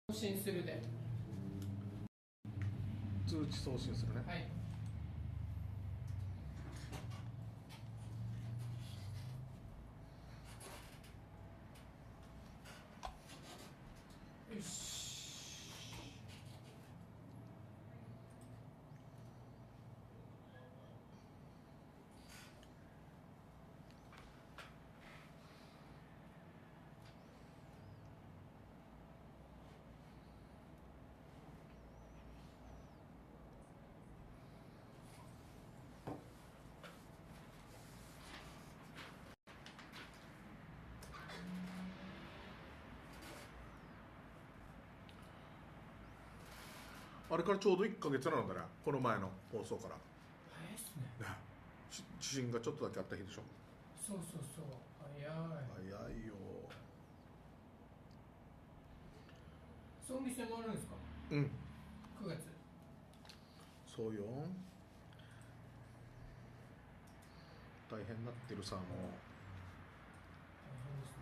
送信するで。 通知送信するね。 はい。よし。 あれからちょうど1ヶ月なんだね、この前の放送から。 早いっすね。 ね、地震がちょっとだけあった日でしょ。 そうそうそう。早い。 早いよ。 葬儀戦もあるんですか。 うん、 9月。 そうよ。大変になってるさ、もう。 大変ですね。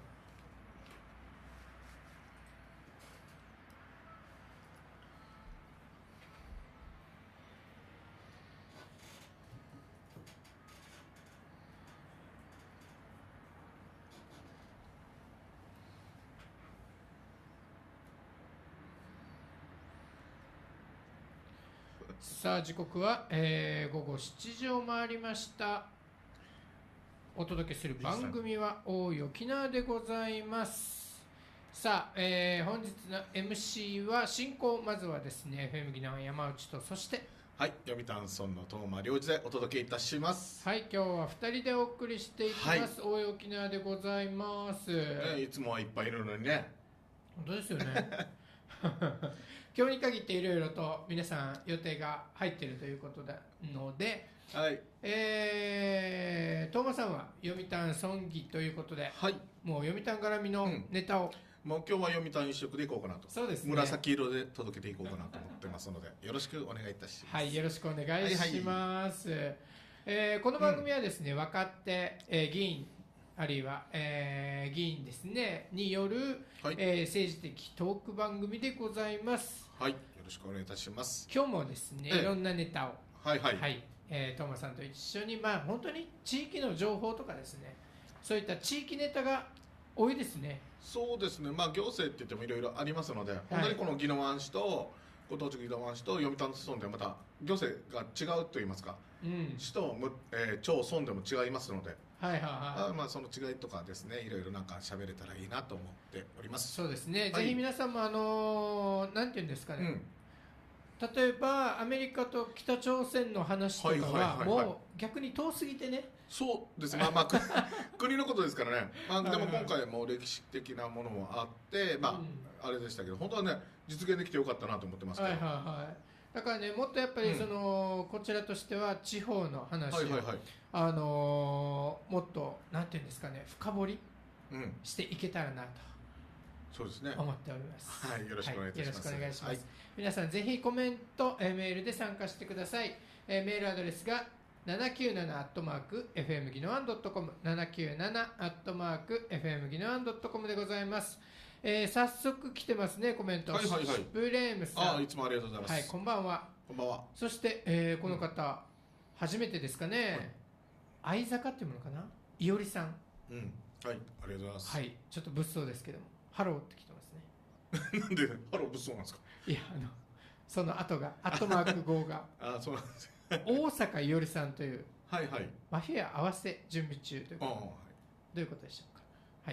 さあ時刻は、午後7時を回りました。お届けする番組は大井沖縄でございます。さあ、本日の MC は進行、まずはですね FM 沖縄山内と、そしてはい、読谷村の東間良二でお届けいたします。 はい、今日は2人でお送りしていきます、大井沖縄でございます、 いつもはいっぱいいるのにね。 本当ですよね今日に限っていろいろと皆さん予定が入っているということなので、 はい、 東間さんは読谷村議ということで、 はい、 もう読谷絡みのネタを、 もう今日は読谷一色でいこうかなと。 そうですね、 紫色で届けていこうかなと思ってますので、よろしくお願いいたします。 はい、よろしくお願いします、この番組はですね、若手、議員あるいは、議員ですねによる、 はい、 政治的トーク番組でございます。 はい、よろしくお願いいたします。 今日もですね、いろんなネタを、 はいはい、 はい、トマさんと一緒に、まあ本当に地域の情報とかですね、そういった地域ネタが多いですね。 そうですね、まあ行政って言ってもいろいろありますので、本当にこの宜野湾市とご当地宜野湾市と読谷村ではまた行政が違うといいますか、市と町村でも違いますので、 はいはいはい、 まあその違いとかですね、いろいろなんか喋れたらいいなと思っております。 そうですね、 はい、 ぜひ皆さんもなんていうんですかね、例えばアメリカと北朝鮮の話とかはもう逆に遠すぎてね。 そうですね、まあ国のことですからね、まあ、でも今回も歴史的なものもあって、まああれでしたけど、本当はね実現できてよかったなと思ってますけど、 はいはいはい、だからね、もっとやっぱりこちらとしては地方の話をもっとなんていうんですかね、深掘りしていけたらなと、 そうですね、 思っております。 はい、よろしくお願いいたします。 よろしくお願いします。皆さんぜひコメント、メールで参加してください。メールアドレスが797@fmギノワン .com 797@fmギノワン .com でございます。早速来てますね、コメント。シュプレームさん、 いつもありがとうございます。 はい、こんばんは。 こんばんは。 そして、この方、初めてですかね、相坂っていうものかな、いおりさん、 はい、ありがとうございます。 はい、ちょっと物騒ですけども、ハローって来てますね。 なんでハロー物騒なんですか。 いや、その後がアットマーク5がそうなんです大坂いおりさんという、 はいはい、 マフィア合わせ準備中ということで、どういうことでしょうか。はい、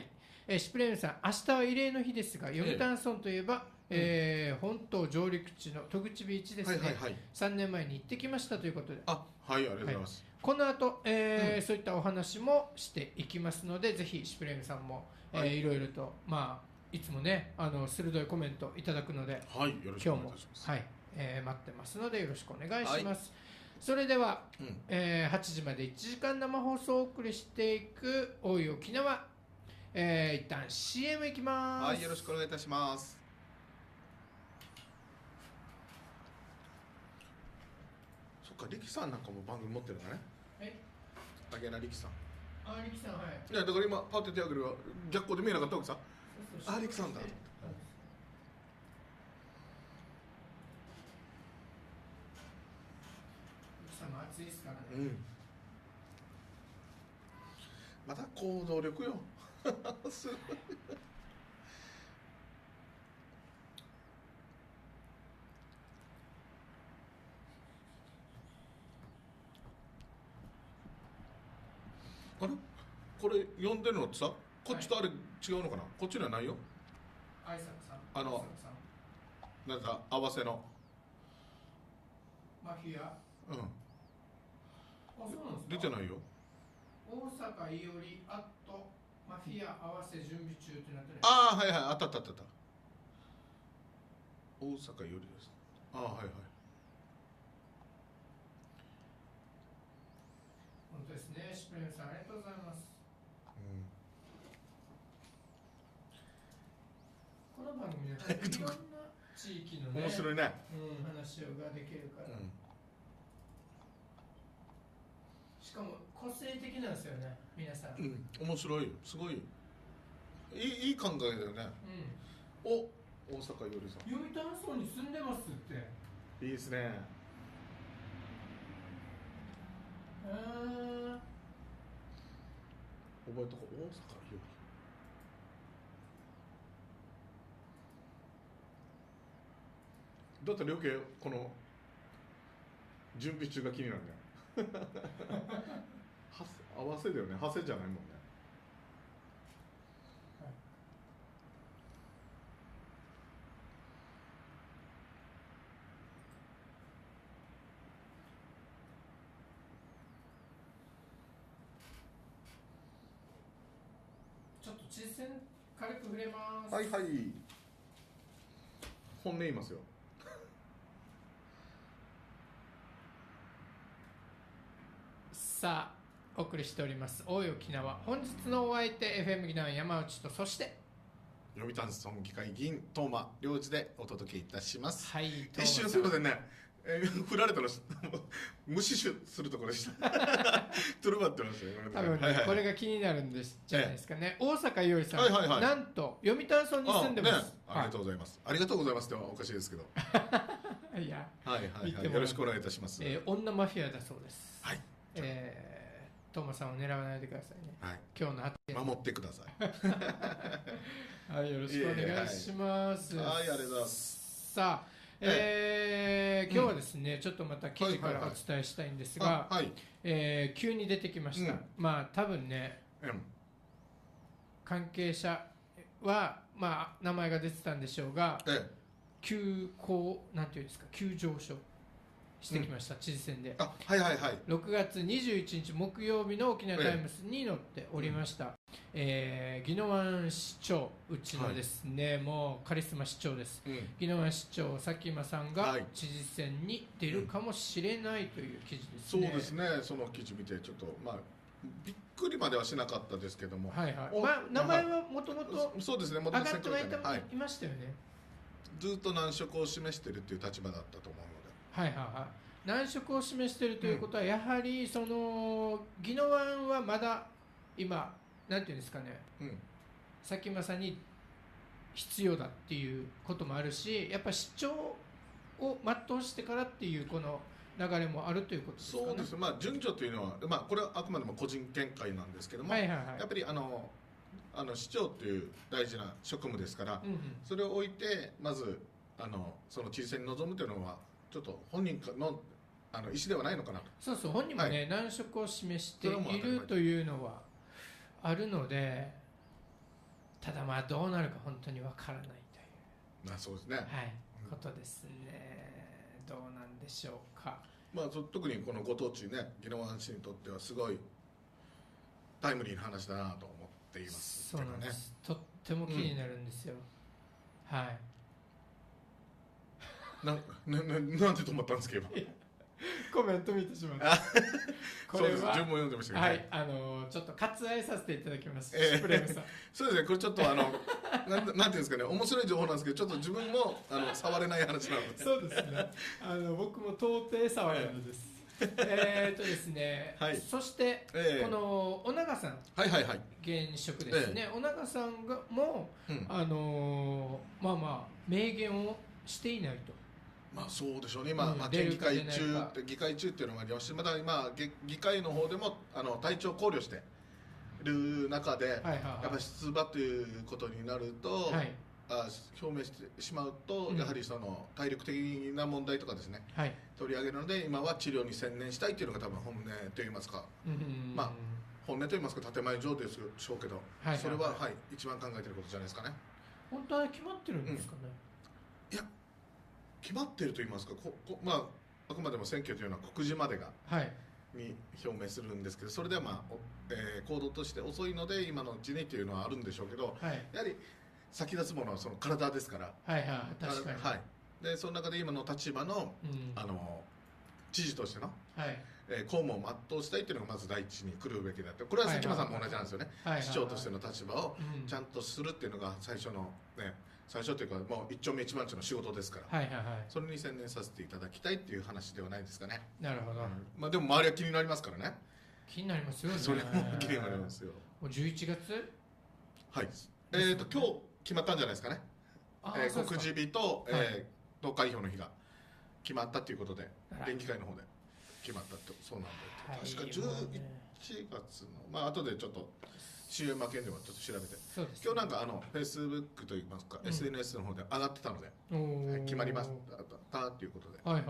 シュプレームさん、明日は慰霊の日ですが、読谷村といえば、本島上陸地の戸口ビーチですね、3年前に行ってきましたということで、 はい、ありがとうございます。 この後、そういったお話もしていきますので、ぜひシュプレームさんも、いろいろと、まあいつもね、鋭いコメントいただくので、 はい、よろしくお願いいたします。 今日も、待ってますのでよろしくお願いします。それでは、8時まで1時間生放送をお送りしていく大井沖縄、一旦 CM いきます。 はい、よろしくお願いいたします。そっか、力さんなんかも番組持ってるんだね。あげな力さん。 力さん、はい。 いや、だから今パッて手挙げるが逆光で見えなかったわけさ。力さんだ。 暑いですからね、 うん、また行動力よすごいあれこれ読んでるのってさ、こっちとあれ違うのかな、こっちにはないよ。 愛作さん、 なんか合わせのマフィア、 うん、 あ、そうなんですか。 出てないよ。 大阪いおりアットマフィア合わせ準備中ってなってる。 ああ、はいはい、あったあったあった。大阪よりです。ああ、はいはい。 本当ですね、シュプレムさんありがとうございます。この番組でいろんな地域のね、 面白いね、 話ができるから、しかも個性的なんですよね、皆さん。 面白いよ、すごいよ。いい考えだよね。お、大阪よりさん。 読谷村に住んでますって。 いいですね。覚えとこ、大阪より。だって余計この準備中が気になるね合わせだよね、派生じゃないもんね。 ちょっと地線軽く触れます。 はいはい、本音言いますよさあお送りしております大井沖縄、本日のお相手 FM 沖縄山内と、そして読谷村議会議員東間良二でお届けいたします。 はい、 一瞬すいませんね、振られたの無視するところでしたトゥルバってましたよ。 多分ね、 はいはい、 これが気になるんですじゃないですかね。大阪伊織さん、 はいはいはい、 なんと読谷村に住んでます。 ね、ありがとうございます、ありがとうございますってはおかしいですけどいや、 はいはいはい、よろしくお願いいたします。 女マフィアだそうです。 はい、 トーマさんを狙わないでくださいね。 はい、 今日の発言守ってくださいはい、よろしくお願いします。 はい、ありがとうございます。 さあ、今日はですね、ちょっとまた記事からお伝えしたいんですが、急に出てきました。まあ多分ね、関係者はまあ名前が出てたんでしょうが、なんていうんですか、急上昇してきました、知事選で。 はいはいはい、 6月21日木曜日の沖縄タイムスに載っておりました。宜野湾市長、うちのですね、もうカリスマ市長です、宜野湾市長佐喜眞さんが知事選に出るかもしれないという記事ですね。 そうですね、その記事見てちょっとまあびっくりまではしなかったですけども、 はいはい、まあ、名前はもともとそうですね、 上がってはいましたよね。 ずっと難色を示しているという立場だったと思うので、 はいはいはい、難色を示しているということは、やはりその宜野湾はまだ今なんていうんですかね、佐喜眞さんに必要だっていうこともあるし、やっぱ市長を全うしてからっていうこの流れもあるということですかね。 そうです、まあ、順序というのは、まあ、これはあくまでも個人見解なんですけども、やっぱり市長という大事な職務ですから、それを置いてまずその知事選に臨むというのはちょっと本人の意思ではないのかなと。 そうそう、本人もね、難色を示しているというのはあるので、ただまあどうなるか本当にわからないという、 そうですね、 ことですね。どうなんでしょうか。 まあ、特にこのご当地ね、宜野湾市にとってはすごいタイムリーな話だなと思っていますけどね。 そうなんです、とっても気になるんですよ、はいなんで止まったんですか今コメント見てしまったこれはそうです、自分も読んでましたけど、 はい、ちょっと割愛させていただきます、シュプレムさんそうですね、これちょっとなんていうんですかね、面白い情報なんですけど、ちょっと自分も触れない話なのでそうですね、僕も到底触れないです、ですね、そして、この尾長さん、現職ですね、尾長さんがも、まあまあ明言をしていないと。 まあそうでしょうね、今、県議会中っていうのがありますし、また今、議会の方でも体調を考慮している中で、やっぱり出馬ということになると、表明してしまうと、やはりその体力的な問題とかですね、取り上げるので、今は治療に専念したいというのが多分本音といいますか、まあ本音といいますか建前上でしょうけど、それは、一番考えていることじゃないですかね。 本当は決まってるんですかね。 いや決まっていると言いますか、あくまでも選挙というのは告示までが、に表明するんですけど、それでは、行動として遅いので今のうちにというのはあるんでしょうけど、やはり先立つものはその体ですから、 確かに、 でその中で今の立場の、知事としての、公務を全うしたいというのがまず第一に来るべきだって、これは関間さんも同じなんですよね。市長としての立場をちゃんとするっていうのが最初のね、最初というかもう一丁目一番地の仕事ですから、それに専念させていただきたいっていう話ではないですかね。 なるほど、 でも周りは気になりますからね。 気になりますよね。 それも気になりますよ。 もう11月、 今日決まったんじゃないですかね。告示日と、投開票の日が決まったということで、連議会の方で決まったってそうなんで、確か11月の後でちょっとCM 負けんではちょっと調べて、今日なんかフェイスブックといいますか、SNS の方で上がってたので、決まりましたということで、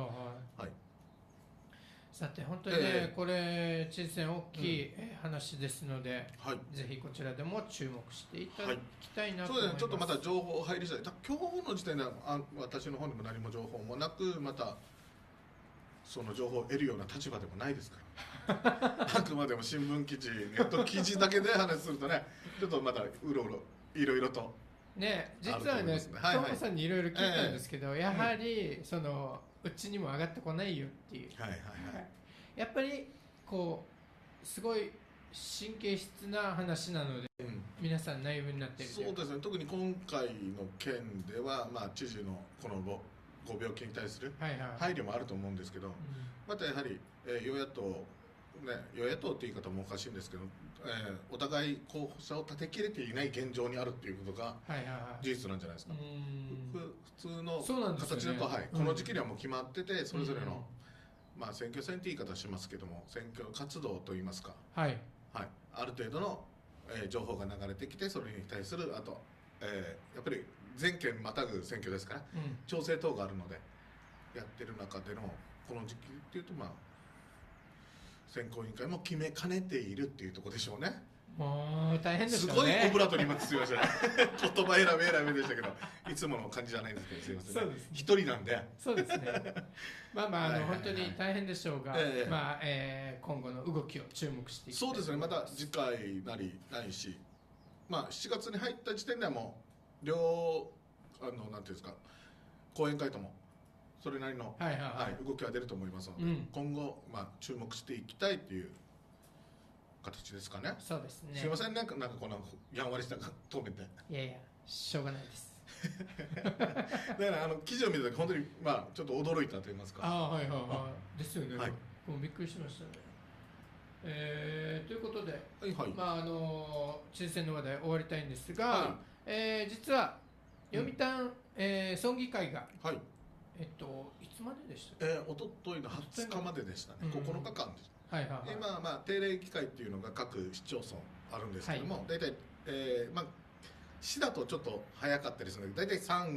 さて本当にね、これ知事選大きい話ですので、ぜひこちらでも注目していただきたいなと思います。 そうですね、ちょっとまた情報入り次第、今日の時点では私の方にも何も情報もなく、またその情報を得るような立場でもないですからあくまでも新聞記事、ネット記事だけで話するとね、ちょっとまたうろうろいろいろとね、実はね、トモさんにいろいろ聞いたんですけど、やはりそのうちにも上がってこないよっていう、やっぱりこうすごい神経質な話なので、皆さん内部になっている。 そうですね、特に今回の件では、知事のこのご病気に対する配慮もあると思うんですけど、またやはり、与野党って言い方もおかしいんですけど、お互い候補者を立てきれていない現状にあるっていうことが事実なんじゃないですか。普通の形だと、この時期にはもう決まってて、それぞれの、選挙戦って言い方しますけども、選挙活動といいますか、ある程度の、情報が流れてきて、それに対するあと、やっぱり全県またぐ選挙ですから、調整等があるのでやってる中でのこの時期っていうと、選考委員会も決めかねているっていうところでしょうね。 もう大変ですよね。 すごいオブラートに今すいません言葉選べでしたけど、いつもの感じじゃないんですけど、すいません、 そうですね、 一人なんで。 そうですね本当に大変でしょうが、今後の動きを注目していきたい。 そうですね、また次回なりないし、7月に入った時点ではもう両なんていうんですか、講演会ともそれなりの動きは出ると思いますので、今後注目していきたいという形ですかね。 そうですね。 すいません、なんかこのやんわりした答弁で。 いやいや、しょうがないですだから記事を見た時本当にちょっと驚いたと言いますか。 ですよね。もうびっくりしましたね。ということで、知事選の話題終わりたいんですが、実は読谷村議会が、いつまででしたっけ？ おとといの20日まででしたね。9日間です。今定例議会っていうのが各市町村あるんですけども、大体市だとちょっと早かったりするので、大体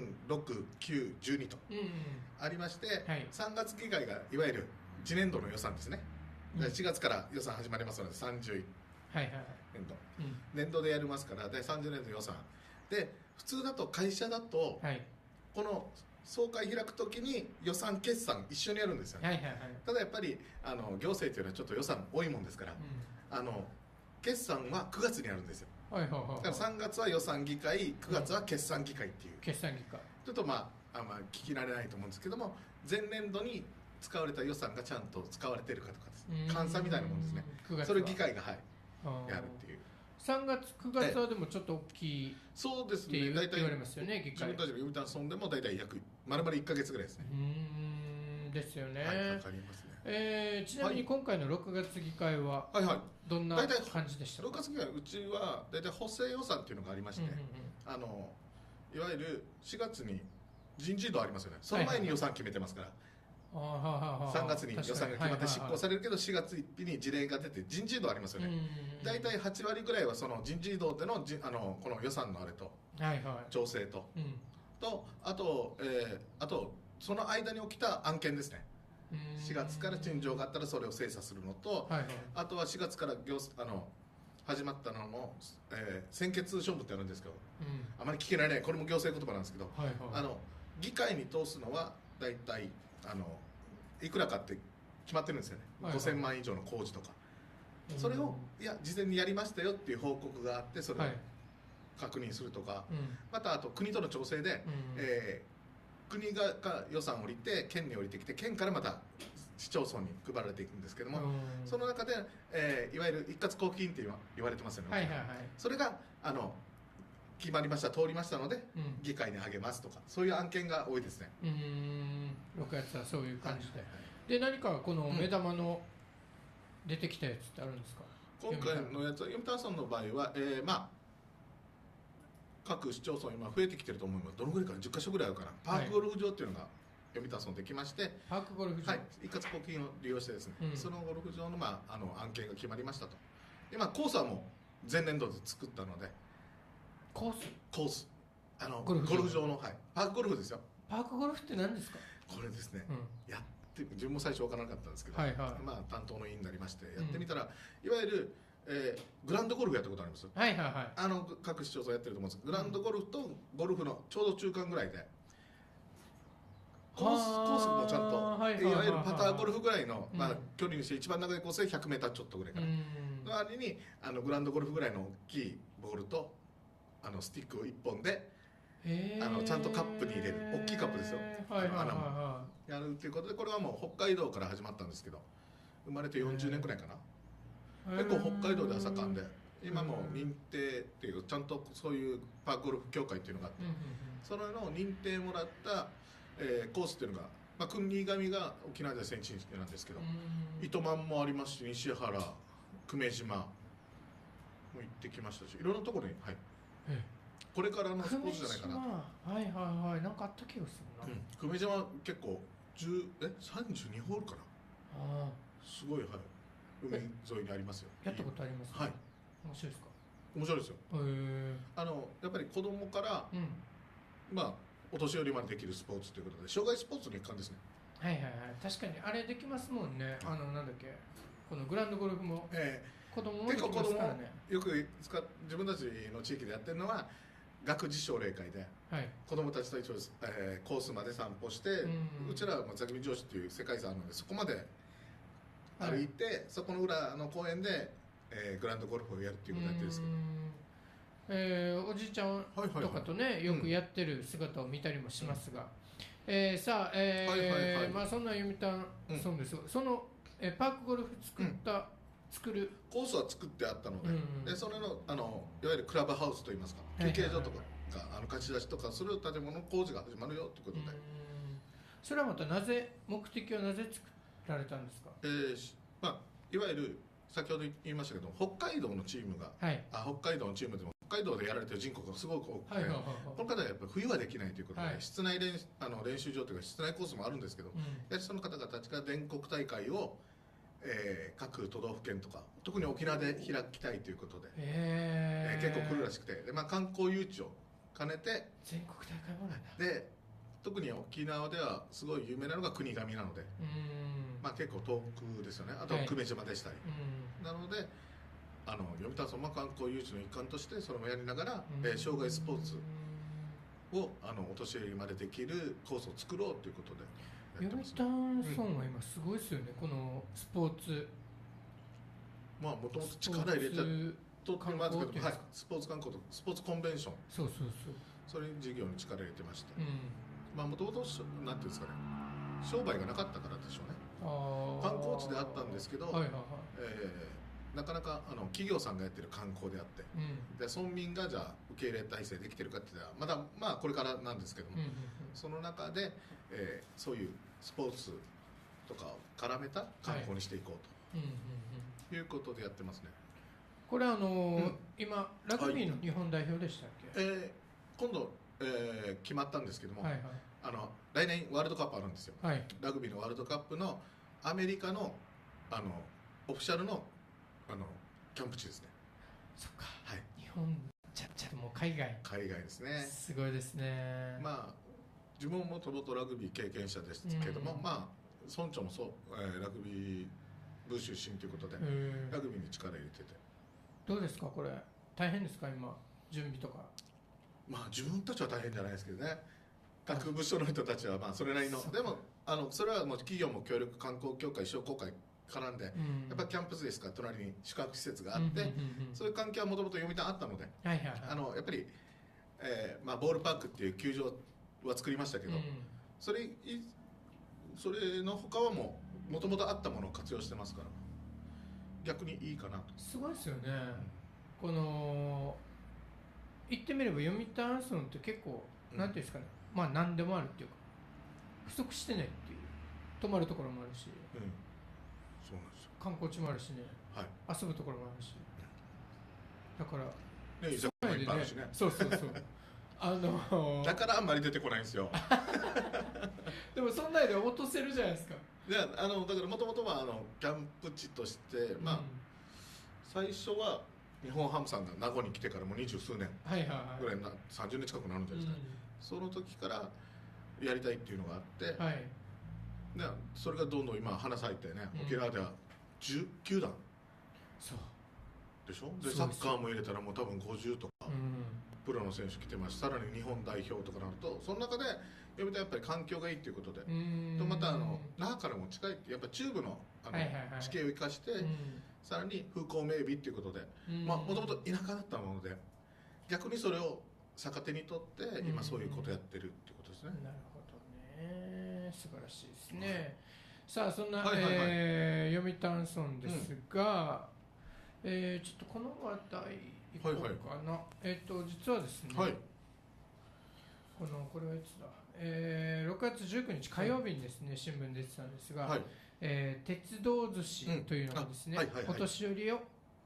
3、6、9、12とありまして、3月議会がいわゆる次年度の予算ですね。4月から予算始まりますので、31年度でやりますから、第30年度予算で、普通だと会社だと、この総会開くときに予算決算一緒にやるんですよね。ただやっぱり行政というのはちょっと予算多いもんですから、決算は9月にあるんですよ。だから3月は予算議会、9月は決算議会っていう、 決算議会ちょっと聞き慣れないと思うんですけども、前年度に使われた予算がちゃんと使われてるかとかですね、監査みたいなもんですね。それを議会がやるっていう。 3月9月はでもちょっと大きいそうですね、大体言われますよね、議会。 自分たちの読谷村でも大体丸々1ヶ月ぐらいですね。 ですよね。 かかりますね。ちなみに今回の6月議会はどんな感じでしたか？ 6月議会、うちは大体補正予算っていうのがありまして、いわゆる4月に人事異動ありますよね。その前に予算決めてますから、3月に予算が決まって執行されるけど、4月1日に事例が出て人事異動ありますよね。大体8割ぐらいはその人事異動でのこの予算のあれと、調整と、あとその間に起きた案件ですね。4月から陳情があったらそれを精査するのと、あとは4月から始まったのも、専決処分ってあるんですけど、あまり聞けないね、これも行政言葉なんですけど、議会に通すのは大体いくらかって決まってるんですよね、5000万以上の工事とか、それを事前にやりましたよっていう報告があって、それを確認するとか、またあと国との調整で、国が予算を降りて県に降りてきて、県からまた市町村に配られていくんですけども、その中で、いわゆる一括交付金って言われてますよね、それが決まりました、通りましたので、議会にあげますとか、そういう案件が多いですね。 6月はそういう感じで、で何かこの目玉の出てきたやつってあるんですか？ 今回のやつは読谷村の場合は、各市町村今増えてきてると思います。どのぐらいかな、10カ所ぐらいあるかな。パークゴルフ場っていうのが読谷村できまして、 パークゴルフ場、 一括交付金を利用してですね、そのゴルフ場の、案件が決まりましたと。今コースはもう前年度で作ったので、コースゴルフ場の、パークゴルフですよ。 パークゴルフって何ですか？ これですね、やって自分も最初分からなかったんですけど、担当の委員になりましてやってみたら、いわゆるグランドゴルフやったことあります。各市町村やってると思うんですけど、グランドゴルフとゴルフのちょうど中間ぐらいで、コースもちゃんと、いわゆるパターゴルフぐらいの、距離にして一番長いコースで100メーターちょっとぐらいかな、の割にグランドゴルフぐらいの大きいボールとスティックを1本でちゃんとカップに入れる、大きいカップですよ、やるっていうことで、これはもう北海道から始まったんですけど、生まれて40年くらいかな。結構北海道では盛んで、今も認定っていうちゃんとそういうパークゴルフ協会っていうのがあって、それの認定もらった、コースっていうのが、国頭が沖縄では先進なんですけど、糸満もありますし、西原、久米島も行ってきましたし、いろんなところに、これからのスポーツじゃないかな。 なんかあった気がするな。 久米島結構32ホールかな。すごい、海沿いにありますよ。 やったことあります。面白いですか？ 面白いですよ。やっぱり子供から、お年寄りまでできるスポーツということで、障害スポーツの一環ですね。 確かにあれできますもんね。なんだっけ、このグランドゴルフも、子供もでき結構ますからね。 よく自分たちの地域でやってるのは学児奨励会で、子供たちと一緒に、コースまで散歩して、うちらは座組上司っていう世界遺産あるので、そこまで歩いて、そこの裏の公園で、グランドゴルフをやるっていうことをやってるんですけど、 おじいちゃんとかとね、よくやってる姿を見たりもしますが、さあ、そんな読谷村ですよ。そのパークゴルフ作るコースは作ってあったので、でそれのいわゆるクラブハウスといいますか、休憩所とか貸し出しとかする建物の工事が始まるよということで、 それはまた目的はなぜ作られたんですか？ いわゆる先ほど言いましたけど、北海道のチームが、北海道のチームでも北海道でやられてる人口がすごく多くて、この方はやっぱり冬はできないということで、室内練習場というか室内コースもあるんですけど、やはりその方々たちが全国大会を、各都道府県とか特に沖縄で開きたいということで、結構来るらしくて、で、観光誘致を兼ねて全国大会もなんだ。 で特に沖縄ではすごい有名なのが国頭なので、結構遠くですよね。あと久米島でしたり、なので読谷村観光誘致の一環としてそれもやりながら、障害スポーツをお年寄りまでできるコースを作ろうということでやってます、 読谷村は今すごいですよね、このスポーツ、 もともと力入れたとってますけど、スポーツ観光とスポーツコンベンション、それに事業に力入れてまして、もともとなんていうんですかね、商売がなかったからでしょうね。観光地であったんですけど、なかなか企業さんがやってる観光であって、で村民がじゃあ受け入れ体制できてるかっていうのはまだこれからなんですけども、その中で、そういうスポーツとかを絡めた観光にしていこうということでやってますね。 これ今ラグビーの日本代表でしたっけ？ 今度、決まったんですけども、 来年ワールドカップあるんですよ、 はい、 ラグビーのワールドカップのアメリカのオフィシャルのキャンプ地ですね。 そっか、 はい、 日本ちゃもう海外ですね。 すごいですね。 まあ自分ももともとラグビー経験者ですけども、まあ村長もそう、ラグビー部出身ということでラグビーに力入れてて。 どうですかこれ、大変ですか今準備とか。 まあ自分たちは大変じゃないですけどね、各部署の人たちはまあそれなりの、でもそれはもう企業も協力、観光協会、商工会絡んで、やっぱキャンプですから隣に宿泊施設があって、そういう関係はもともと読谷あったので、やっぱり、まあ、ボールパークっていう球場は作りましたけど、それの他はもともとあったものを活用してますから、逆にいいかなと。 すごいですよね、この言ってみれば読谷アンソンって結構、なんていうんですかね、まあ何でもあるっていうか不足してないっていう、泊まるところもあるし、 そうなんですよ、 観光地もあるしね、 はい、 遊ぶところもあるし、だからね、居酒屋もいっぱいあるしね。 そうそうそうだからあんまり出てこないんですよでもそんなで落とせるじゃないですか。 だからもともとはキャンプ地として、まあ最初は日本ハムさんが名護に来てからもう20数年ぐらい30年近くなるんじゃないですか、その時からやりたいっていうのがあって、でそれがどんどん今花咲いてね、沖縄では10球団でしょ。でサッカーも入れたらもう多分50とか、プロの選手来てますし、さらに日本代表とかなると、その中で読谷やっぱり環境がいいということで、とまた那覇からも近いって、やっぱ中部の地形を生かして、さらに風光明媚っていうことで、もともと田舎だったもので、逆にそれを逆手にとって今そういうことやってるっていうことですね。 なるほどね、素晴らしいですね。さあそんな、読谷アンソンですが、ちょっとこの話題いこうかな。実はですね、これはいつだ、6月19日火曜日にですね、新聞出てたんですが、鉄道寿司というのがですね、お年寄りを、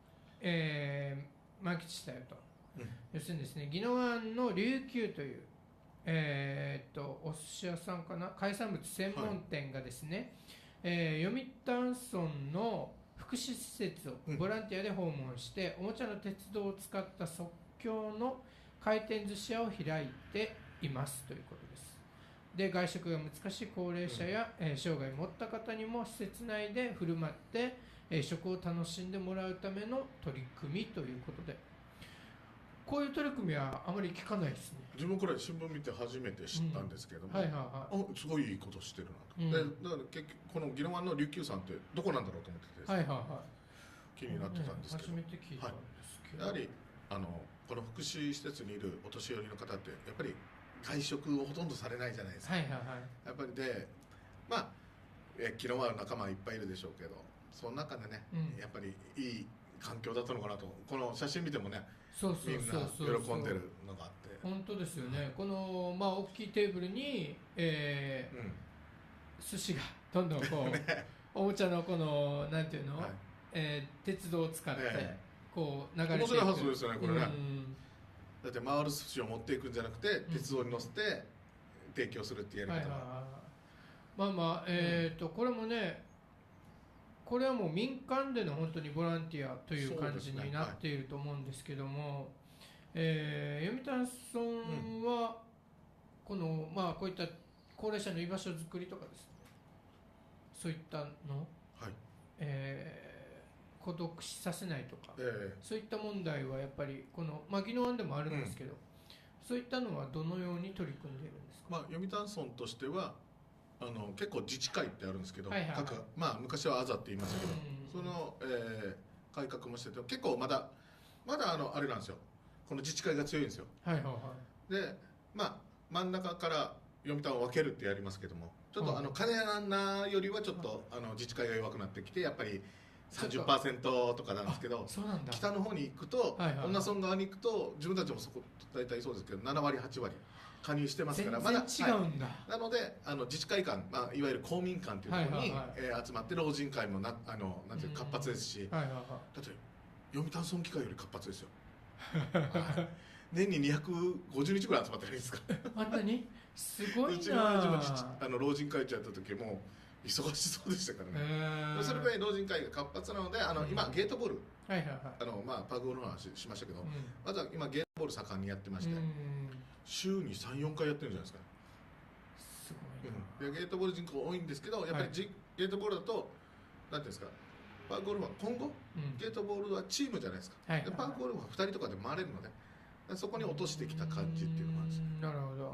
満喫したよと、要するにですね、宜野湾の琉球という、お寿司屋さんかな、海産物専門店がですね、読谷アンソンの福祉施設をボランティアで訪問して、おもちゃの鉄道を使った即興の回転寿司屋を開いていますということです。で、外食が難しい高齢者や、障害を持った方にも施設内で振る舞って、食を楽しんでもらうための取り組みということで、こういう取り組みはあまり聞かないですね。 自分これ新聞見て初めて知ったんですけども、すごいいいことしてるなと、だから結局この宜野湾の琉球山ってどこなんだろうと思ってて、気になってたんですけど、 初めて聞いたんですけど、 やはりこの福祉施設にいるお年寄りの方ってやっぱり外食をほとんどされないじゃないですか、やっぱりで、まあ宜野湾仲間いっぱいいるでしょうけど、その中でね、やっぱりいい環境だったのかなと、この写真見てもね、みんな喜んでるのがあって、 本当ですよね。この大きいテーブルに、寿司がどんどんこうおもちゃのこのなんていうの、鉄道を使ってこう流れていく。面白い発想ですよねこれね。だって回る寿司を持っていくんじゃなくて、鉄道に乗せて提供するってやり方が、 これもね、これはもう民間での本当にボランティアという感じになっていると思うんですけども、読谷アンソンはこの、こういった高齢者の居場所づくりとかですね、そういったの、孤独死させないとか、そういった問題はやっぱりこの、宜野湾でもあるんですけど、そういったのはどのように取り組んでいるんですか。 読谷アンソンとしては結構自治会ってあるんですけど、昔はあざって言いましたけど、その、改革もしてて、結構まだあれなんですよ、この自治会が強いんですよ。で、真ん中から読谷を分けるってやりますけども、ちょっと金穴よりはちょっと自治会が弱くなってきて、やっぱり 30% とかなんですけど、北の方に行くと、恩納村側に行くと、自分たちもそこ大体そうですけど7割8割加入してますから、 まだ違うんだ、 なので自治会館、いわゆる公民館というところに集まって、老人会もなんていう活発ですし、だって読谷村議会より活発ですよ年に250日ぐらい集まってるんですかあんなにすごいな。 うちの親父も老人会長やった時も忙しそうでしたからね。それぐらい老人会が活発なので今ゲートボール、 はいはいはい、 パグの話しましたけど、 うん、 まずは今ゲートボール盛んにやってまして、週に 3,4 回やってるんじゃないですか。 すごいな、 ゲートボール人口多いんですけど、やっぱり、ゲートボールだとなんていうんですか、パーゴルフは今後、ゲートボールはチームじゃないですか、でパーゴルフは2人とかで回れるので、そこに落としてきた感じっていうのがあるんですよ。 なるほど、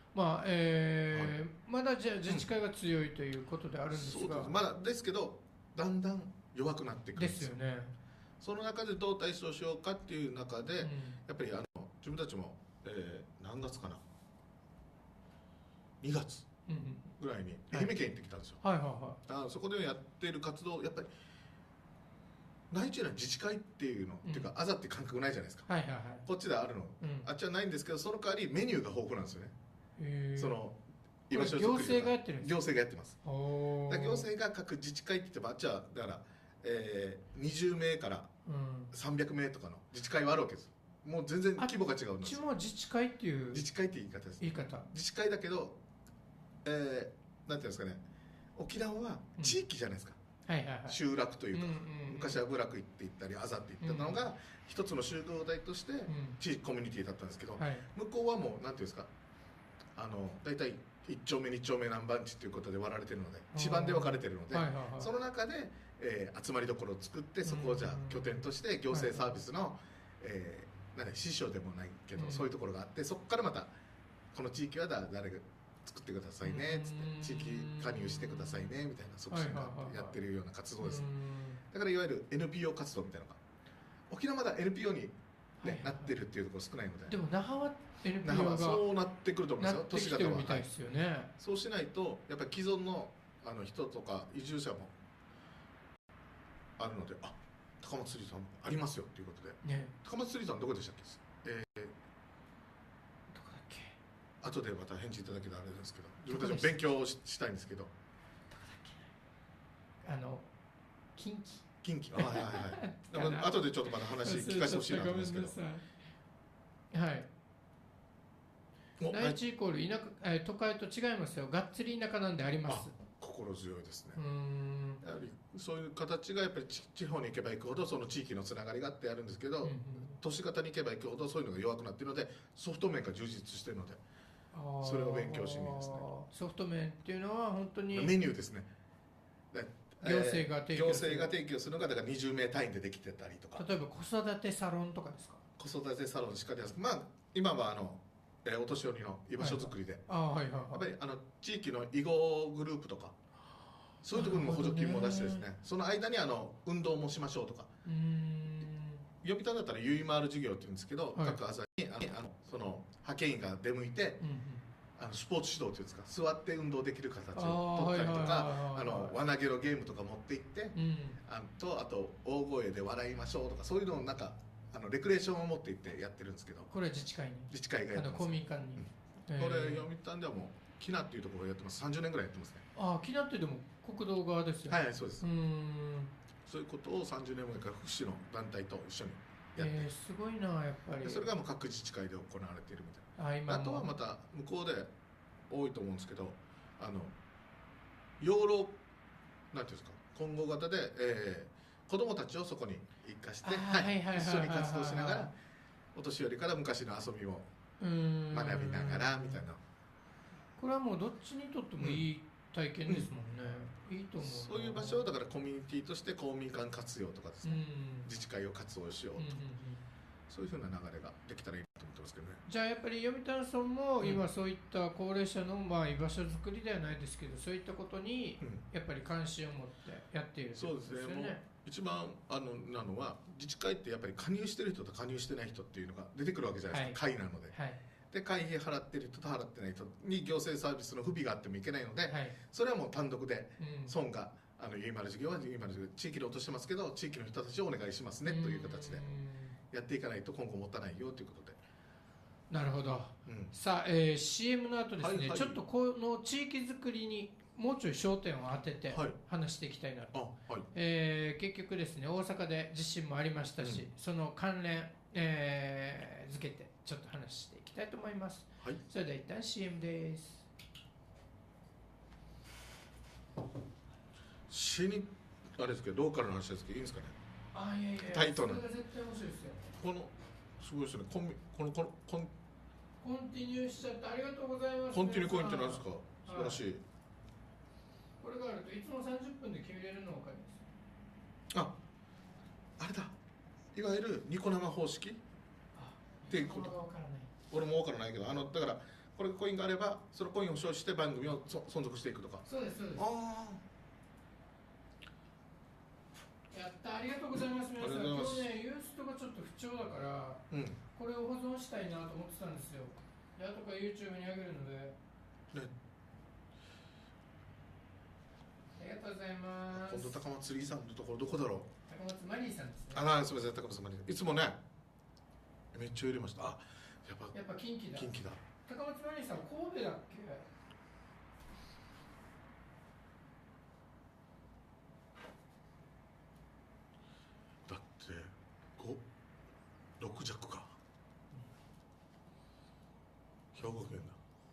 まだじゃあ自治会が強いということであるんですが、 そうです、まだですけどだんだん弱くなっていくんですよね。 その中でどう対処しようかっていう中で、やっぱり自分たちも、何月かな、2月ぐらいに愛媛県行ってきたんですよ。そこでやっている活動、やっぱり内地の自治会っていうの、っていうかあざって感覚ないじゃないですか、こっちであるの、あっちはないんですけど、その代わりメニューが豊富なんですよね。その居場所作りとか行政がやってるんですか？ 行政がやってます。だから行政が各自治会って言っても、あっちはだから、20名から300名とかの自治会はあるわけです。もう全然規模が違うんです。 うちも自治会っていう、 自治会って言い方です。 言い方、 自治会だけど、なんていうんですかね、沖縄は地域じゃないですか、集落というか、昔は部落行って言ったりあざって言ったのが、一つの集合体として地域コミュニティだったんですけど、向こうはもうなんていうんですか、大体1丁目2丁目何番地ということで割られているので、地番で分かれているので、その中で、集まりどころを作って、そこをじゃあ拠点として行政サービスの、師匠でもないけど、そういうところがあって、そこからまたこの地域は誰が作ってくださいねっつって、地域加入してくださいねみたいな促進がやってるような活動です。だからいわゆる NPO 活動みたいなのが、沖縄まだ NPO に、なってるっていうところ少ないので。 でも那覇は NPO がそうなってくると思うんですよ、都市型は。 そうしないとやっぱり既存の人とか移住者もあるので、高松釣りさんありますよということで、高松釣りさんどこでしたっけ？どこだっけ？後でまた返事いただけたらあれですけど、自分たちも勉強したいんですけど、どこだっけ？ 近畿後でちょっとまた話聞かせてほしいなと思うんですけど、 内地イコール都会と違いますよ。がっつり田舎なんであります。 心強いですね。やはりそういう形がやっぱり地方に行けば行くほどその地域のつながりがあってあるんですけど、都市型に行けば行くほどそういうのが弱くなっているので、ソフト面が充実しているので、それを勉強しにですね。 ソフト面っていうのは本当にメニューですね。 行政が提供するのがだから20名単位でできてたりとか、 例えば子育てサロンとかですか？ 子育てサロンしかりやすく、今はお年寄りの居場所づくりで、やっぱり地域の囲碁グループとかそういうところにも補助金も出してですね、その間に運動もしましょうとか、読谷だったらゆいまーる授業っていうんですけど、各朝にその派遣員が出向いて、スポーツ指導っていうんですか、座って運動できる形を取ったりとか、輪投げのゲームとか持って行って、あと大声で笑いましょうとか、そういうのをなんかレクレーションを持って行ってやってるんですけど、 これは自治会がやってます。 公民館に、 これ読谷ではもうキナっていうところがやってます。30年ぐらいやってますね。 キナってでも国道側ですよね。 そうです。そういうことを30年前から福祉の団体と一緒にやって、 すごいな。やっぱりそれがもう各自治会で行われているみたいな。あとはまた向こうで多いと思うんですけど、養老なんていうんですか、混合型で、子供たちをそこに生かして、一緒に活動しながらお年寄りから昔の遊びを学びながらみたいな。 これはもうどっちにとってもいい体験ですもんね。いいと思う。 そういう場所をだからコミュニティとして公民館活用とかですね、自治会を活用しようと、そういうふうな流れができたらいいなと思ってますけどね。 じゃあやっぱり読谷村も今そういった高齢者の居場所づくりではないですけど、そういったことにやっぱり関心を持ってやっているということですよね。 一番なのは、自治会ってやっぱり加入してる人と加入してない人っていうのが出てくるわけじゃないですか、会なので。で会費払ってる人と払ってない人に行政サービスの不備があってもいけないので、それはもう単独で村がゆいまる事業はゆいまる事業、地域で落としてますけど地域の人たちをお願いしますねという形でやっていかないと今後持たないよということで。 なるほど。さあ、CM の後ですね、ちょっとこの地域づくりにもうちょい焦点を当てて話していきたいなと。結局ですね、大阪で地震もありましたし、その関連、付けてちょっと話していきたいと思います。 はい。 それでは一旦 CM です。 死にあれですけど、ローカルの話ですけどいいんですかね。 いやいや、 タイトなそれが絶対面白いですよ。 このすごいですね。 コンティニューしちゃってありがとうございます。 コンティニューコインって何ですか。素晴らしい。 これがあるといつも30分で決めれるの分かります。 あれだ。いわゆるニコ生方式っていうこと。俺も分からないけど、だからこれコインがあればそのコインを消費して番組を存続していくとか。 そうですそうです。やった、ありがとうございます。皆さん、今日ね、ユーストがちょっと不調だから、これを保存したいなと思ってたんですよ。で、後から YouTube に上げるので、ね、ありがとうございます。 今度高松リーさんのところどこだろう。 高松マリーさんですね。 すみません、高松マリー。いつもね、めっちゃ入れました。やっぱ近畿だ。 近畿だ。 高松マリーさん、神戸だっけ。 だって6弱か。兵庫県だ。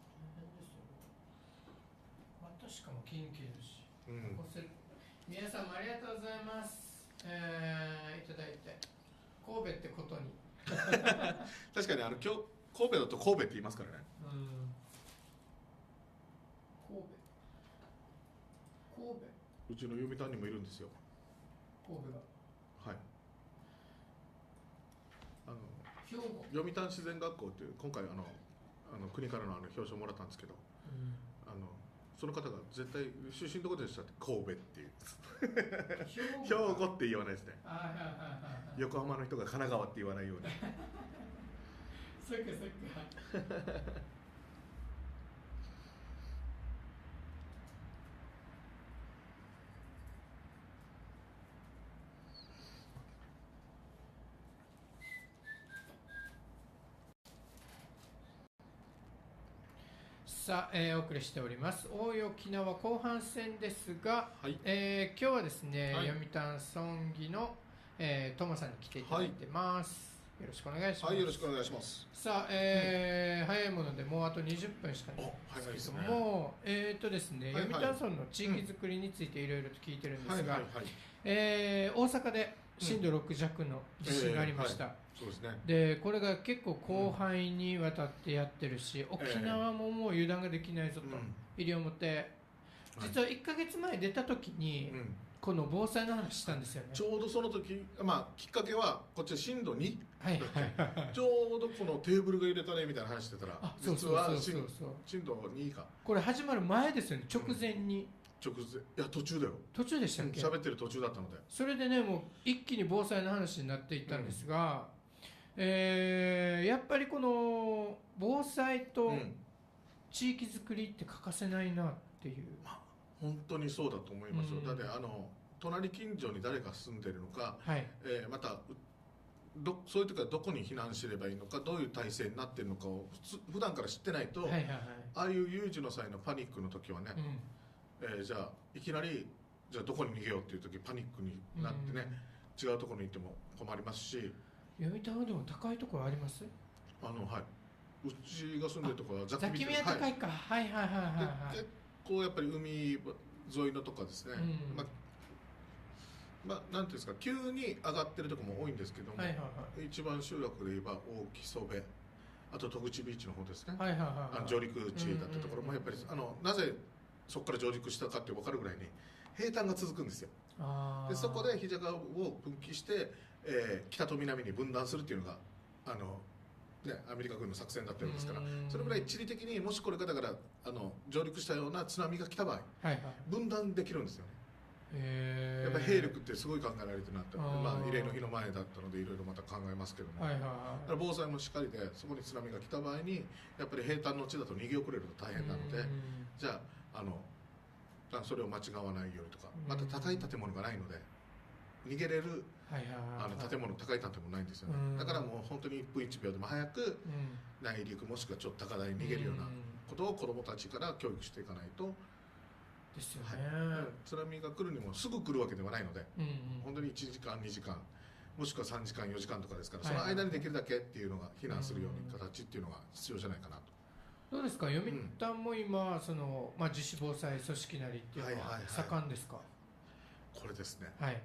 しかも近畿だし、皆さんもありがとうございます。いただいて神戸ってことに確かに今日神戸だと神戸って言いますからね。 神戸うちの読谷にもいるんですよ、 神戸が。 はい。 兵庫読谷自然学校っていう今回国からの表彰をもらったんですけど、その方が絶対出身どこでしたって神戸っていう兵庫って言わないですね。横浜の人が神奈川って言わないようにそっかそっかさあ、お送りしております大井沖縄後半戦ですが、今日はですね、読谷村議のトモさんに来ていただいてます。よろしくお願いします。 よろしくお願いします。 さあ、早いものでもうあと20分しかないんですけども、ですね、読谷村の地域づくりについていろいろと聞いてるんですが、大阪で震度6弱の地震がありました。 そうですね。 でこれが結構広範囲にわたってやってるし、沖縄ももう油断ができないぞと、西表、実は1ヶ月前出た時に、この防災の話したんですよね。 ちょうどその時、きっかけはこっち震度2、ちょうどこのテーブルが揺れたねみたいな話してたら、実は震度2か。 これ始まる前ですよね、直前に。 いや途中だよ。 途中でしたっけ。 喋ってる途中だったので、 それでね、もう一気に防災の話になっていったんですが、やっぱりこの防災と地域づくりって欠かせないなっていう、 本当にそうだと思いますよ。だって隣近所に誰が住んでるのか、またそういう時はどこに避難すればいいのか、どういう体制になっているのかを普段から知ってないと、ああいう有事の際のパニックの時はね、じゃあいきなりじゃあどこに逃げようっていう時パニックになってね、違うところに行っても困りますし。 読谷でも高いところあります？ うちが住んでるところはザキミは高いか。 結構やっぱり海沿いのとかですね、なんていうんですか、急に上がってるところも多いんですけども、一番集落で言えば大木曽部、あと戸口ビーチの方ですね、上陸地だったところもやっぱりなぜそこから上陸したかって分かるぐらいに平坦が続くんですよ。でそこで肱川を分岐して、北と南に分断するっていうのがアメリカ軍の作戦だったんですから、それぐらい地理的にもしこれがだから上陸したような津波が来た場合、分断できるんですよね。やっぱり兵力ってすごい考えられてなって、慰霊の日の前だったのでいろいろまた考えますけども、だから防災もしっかりで、そこに津波が来た場合にやっぱり平坦の地だと逃げ遅れると大変なので、じゃあそれを間違わないようにとか、また高い建物がないので逃げれる建物、高い建物ないんですよね。だからもう本当に1分1秒でも早く内陸もしくはちょっと高台に逃げるようなことを子どもたちから教育していかないとですよね。津波が来るにもすぐ来るわけではないので、本当に1時間2時間もしくは3時間4時間とかですから、 はいその間にできるだけっていうのが避難するように形っていうのが必要じゃないかなと。 どうですか、読谷も今その、自主防災組織なりっていうのは盛んですか？ これですね、 はい、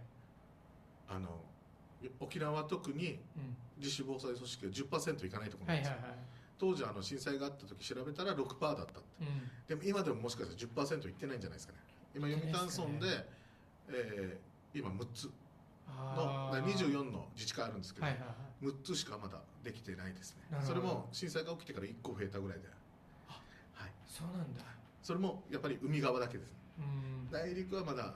沖縄は特に自主防災組織が 10% いかないところなんですよ。当時震災があった時調べたら 6% だったって、でも今でももしかしたら 10% いってないんじゃないですかね。今読谷村で、今6つの24の自治会あるんですけど、6つしかまだできてないですね。それも震災が起きてから1個増えたぐらいで、 そうなんだ。 それもやっぱり海側だけですね。内陸はまだ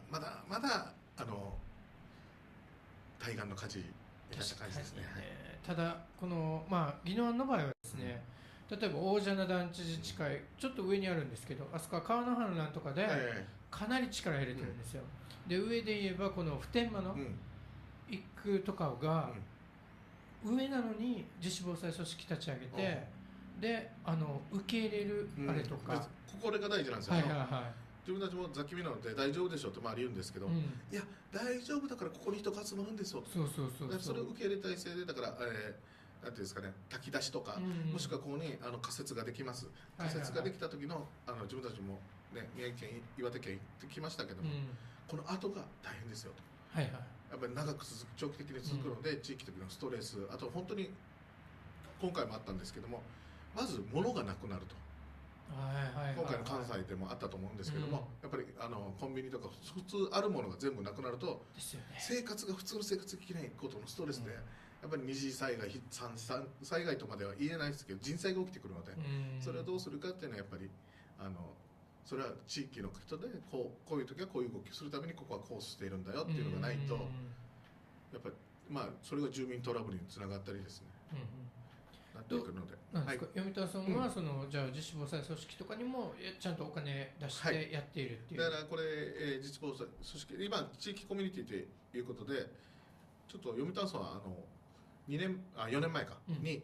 対岸の火事みたいな感じですね。 ただこの宜野湾の場合はですね、例えば大蛇名団地自治会ちょっと上にあるんですけど、あそこは川の氾濫とかでかなり力入れてるんですよ。で上で言えばこの普天間の一区とかが上なのに自主防災組織立ち上げて、で受け入れるあれとか、 これが大事なんですよ。自分たちもざっきみなので大丈夫でしょうって言うんですけど、いや大丈夫だからここに人が集まるんですよと。それを受け入れ体制で、だからなんていうんですかね、炊き出しとか、もしくはここに仮設ができます。仮設ができた時の自分たちもね、宮城県岩手県行ってきましたけども、この後が大変ですよと。やっぱり長く長期的に続くので、地域的なストレス、あと本当に今回もあったんですけども、まず物がなくなると。今回の関西でもあったと思うんですけども、やっぱりコンビニとか普通あるものが全部なくなると、生活が普通の生活できないことのストレスで、やっぱり二次災害三災害とまでは言えないですけど人災が起きてくるので、それをどうするかっていうのはやっぱりそれは地域の人でこういう時はこういう動きをするためにここはこうしているんだよっていうのがないと、やっぱりそれが住民トラブルにつながったりですね、なってくるので。 なんですか、読谷さんはじゃあ自主防災組織とかにもちゃんとお金出してやっているっていう、 だからこれ、自主防災組織今地域コミュニティということで、ちょっと読谷村は4年前かに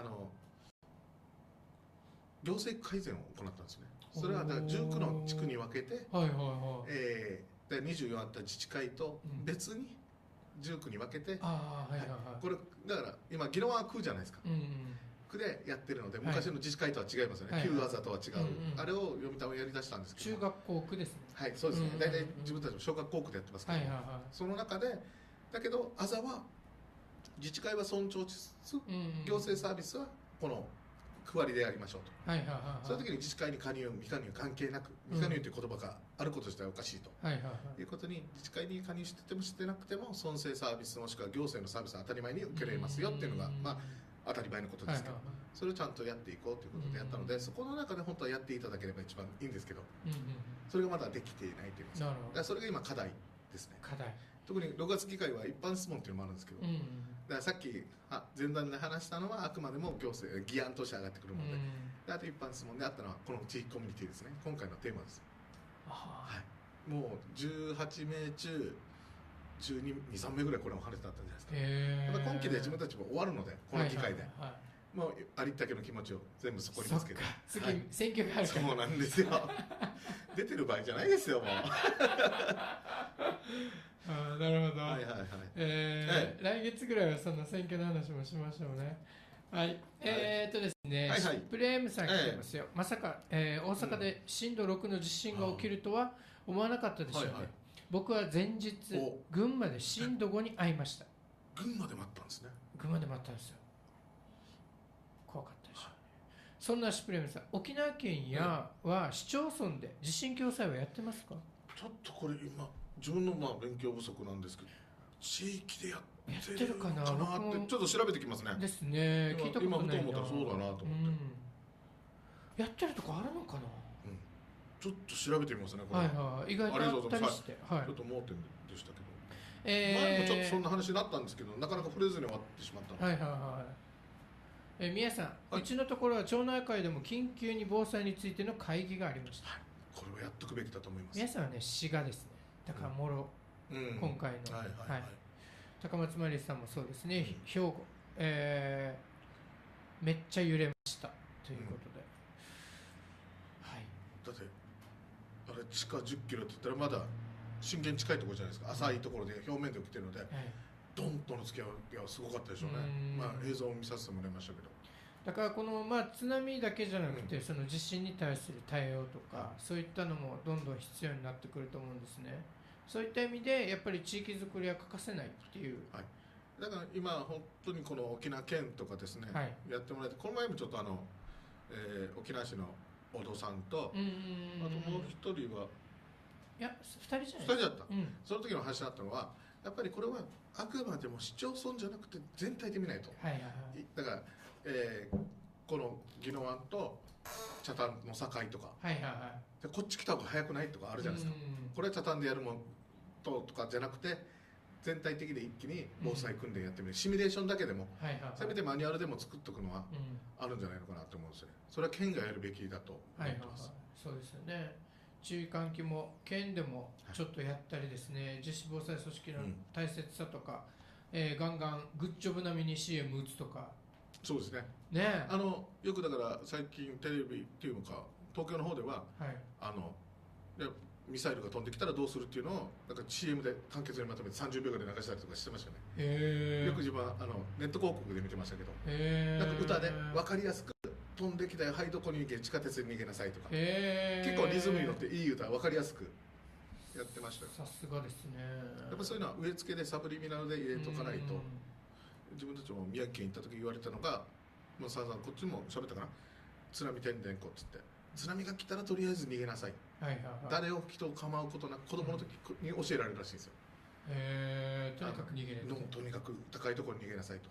行政改善を行ったんですね。それはだから19の地区に分けて、で24あった自治会と別に19に分けて、これだから今宜野湾は区じゃないですか、区でやってるので、昔の自治会とは違いますよね、旧あざとは違う、あれを読谷はやりだしたんですけど、 中学校区ですね。 はい、そうですね、大体自分たちも小学校区でやってますけど、その中でだけどあざは自治会は尊重しつつ、行政サービスはこの区割りでやりましょうと。そういう時に自治会に加入未加入関係なく、未加入という言葉があること自体おかしいということに、自治会に加入しててもしてなくても尊政サービスもしくは行政のサービスは当たり前に受けられますよっていうのが当たり前のことですけど、それをちゃんとやっていこうということでやったので、そこの中で本当はやっていただければ一番いいんですけど、それがまだできていないというか、それが今課題ですね。特に6月議会は一般質問っていうのもあるんですけど、だからさっき前段で話したのはあくまでも行政議案として上がってくるので、あと一般質問であったのはこの地域コミュニティですね。今回のテーマです。もう18名中12、3名ぐらいこれも話だったんじゃないですか。今期で自分たちも終わるので、この機会で、もうありったけの気持ちを全部そこにぶつけて、 次選挙があるから、 そうなんですよ出てる場合じゃないですよもうなるほど。来月ぐらいはそんな選挙の話もしましょうね。ですね、プレームさん来てますよ。まさか、大阪で震度6の地震が起きるとは思わなかったでしょうね。僕は前日群馬で震度5に会いました。 群馬でもあったんですね。 群馬でもあったんですよ。怖かったでしょうね。そんなシュプレームさん、沖縄県やは市町村で地震共済はやってますか？ ちょっとこれ今自分の勉強不足なんですけど、地域でやってるかなってちょっと調べてきますね。 ですね。聞いたことないな。 今ふと思ったらそうだなと思って。 やってるとこあるのかな。 ちょっと調べてみますね。これ意外とあったりして、 ちょっと盲点でしたけど、前もちょっとそんな話になったんですけど、なかなか触れずに終わってしまったので。 宮さん、うちのところは町内会でも緊急に防災についての会議がありました。 これはやっとくべきだと思います。 宮さんはね、滋賀ですね。だからもろ、今回の高松マリさんもそうですね。兵庫、めっちゃ揺れましたということで、 だってあれ地下10キロって言ったらまだ震源近いところじゃないですか。浅いところで表面で起きてるので、 ドンとの付き合いはすごかったでしょうね。映像を見させてもらいましたけど、 だからこの、津波だけじゃなくて、その地震に対する対応とか、そういったのもどんどん必要になってくると思うんですね。そういった意味でやっぱり地域づくりは欠かせないっていう、 だから今本当にこの沖縄県とかですね、やってもらえて、この前もちょっと沖縄市の小戸さんと、あともう一人はいや2人じゃない 2人だった、その時の話だったのは、やっぱりこれはあくまでも市町村じゃなくて全体で見ないと、だから、この宜野湾と北谷の境とか、でこっち来た方が早くないとかあるじゃないですか、これは北谷でやるもんとかじゃなくて、全体的で一気に防災訓練やってみる、シミュレーションだけでも、せめてマニュアルでも作っておくのはあるんじゃないのかなと思うんですよね。それは県がやるべきだと思ってます。 そうですよね。注意喚起も県でもちょっとやったりですね、自主防災組織の大切さとか、ガンガングッジョブ並みに CM 打つとか。 そうですね。よくだから最近テレビっていうのか、東京の方では、ミサイルが飛んできたらどうするっていうのをなんか CM で簡潔にまとめて30秒ぐらい流したりとかしてましたね。よく自分はネット広告で見てましたけど、なんか歌で分かりやすく飛んできたよ、はいどこに行け、地下鉄に逃げなさいとか、結構リズムに乗っていい歌分かりやすくやってましたよ。 さすがですね。 やっぱそういうのは植え付けでサブリミナルで入れとかないと。自分たちも宮城県行った時言われたのが、もうさんこっちも喋ったかな、津波てんでんこっつって、津波が来たらとりあえず逃げなさい、誰を人を構うことなく子供の時に教えられるらしいんですよ。 とにかく逃げないと、 とにかく高いところに逃げなさいと。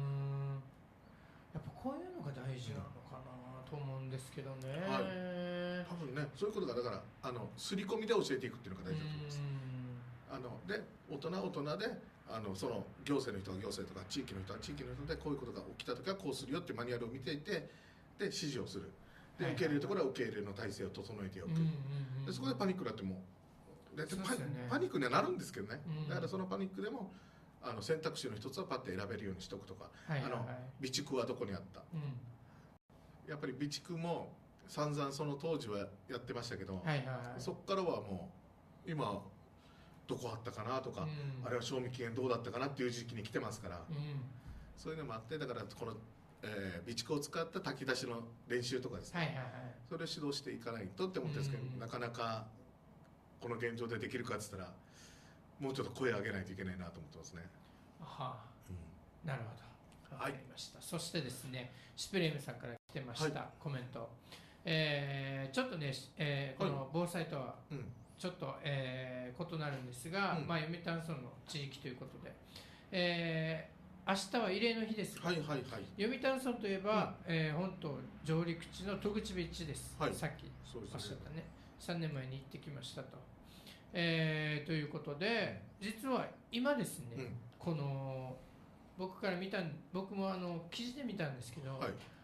やっぱこういうのが大事なのかなと思うんですけどね。 多分ね、そういうことがだから刷り込みで教えていくっていうのが大事だと思います。で大人は大人でその行政の人は行政とか地域の人は地域の人でこういうことが起きた時はこうするよっていうマニュアルを見ていて、で指示をする、で受け入れるところは受け入れの体制を整えておく、でそこでパニックになってもパニックにはなるんですけどね、だからそのパニックでも選択肢の一つはパッて選べるようにしておくとか、備蓄はどこにあった、やっぱり備蓄も散々その当時はやってましたけど、そこからはもう今どこあったかなとか、あれは賞味期限どうだったかなっていう時期に来てますから、そういうのもあって、だからこの、備蓄を使った炊き出しの練習とかですね、それを指導していかないとって思ってるんですけど、なかなかこの現状でできるかって言ったらもうちょっと声を上げないといけないなと思ってますね。 なるほど、分かりました。そしてですね、シュプレームさんから来てました、コメント、ちょっとね、この防災とはちょっと、異なるんですが、読谷村の地域ということで、明日は慰霊の日ですが、読谷村といえば、本島上陸地の戸口ビーチです、さっきおっしゃったね、3年前に行ってきましたと、ということで、実は今ですね、この僕も記事で見たんですけど、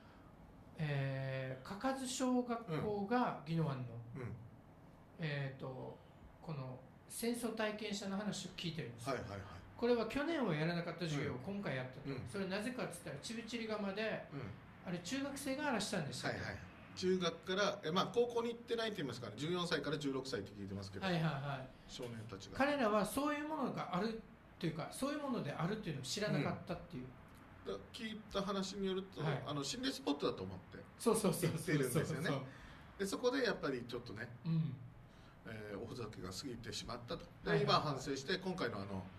嘉数小学校が宜野湾の、この戦争体験者の話を聞いてるんですよ。これは去年はやらなかった授業を今回やったと、それなぜかって言ったらチビチリ釜で、あれ中学生が荒らしたんですよ、 中学から、高校に行ってないと言いますかね、14歳から16歳って聞いてますけど、少年たちが、彼らはそういうものがあるというか、そういうものであるっていうのを知らなかったっていう、 聞いた話によると、心霊スポットだと思って行ってるんですよね。でそこでやっぱりちょっとね、おふざけが過ぎてしまったと。で今反省して、今回の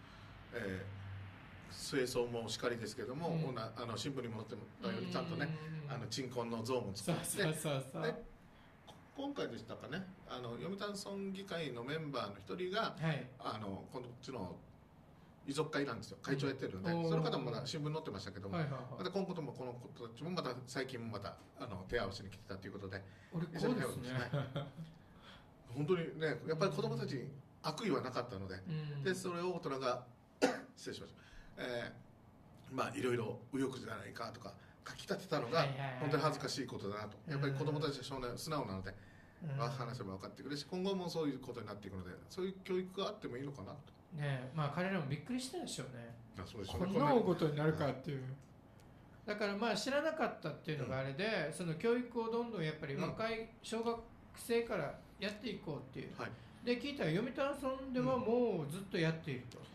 清掃もしかりですけども、新聞にも載ってたようにちゃんとね、鎮魂の像も作って、今回でしたかね、読谷村議会のメンバーの一人が、こっちの遺族会なんですよ、会長やってるんで、その方もまだ新聞載ってましたけども、また今後ともこの子たちもまた最近もまた手合わせに来てたということで、一緒に手を合わせですね。本当にね、やっぱり子どもたちに悪意はなかったので、でそれを大人が失礼しました、いろいろ右翼じゃないかとか書き立てたのが本当に恥ずかしいことだなと。やっぱり子どもたちは少年素直なので、話せば分かってくるし、今後もそういうことになっていくので、そういう教育があってもいいのかなとね。彼らもびっくりしてるでしょうね、 そうですね、 こんな大ことになるかっていう、だから知らなかったっていうのがあれで、その教育をどんどんやっぱり若い小学生からやっていこうっていう、で聞いたら読谷村ではもうずっとやっていると、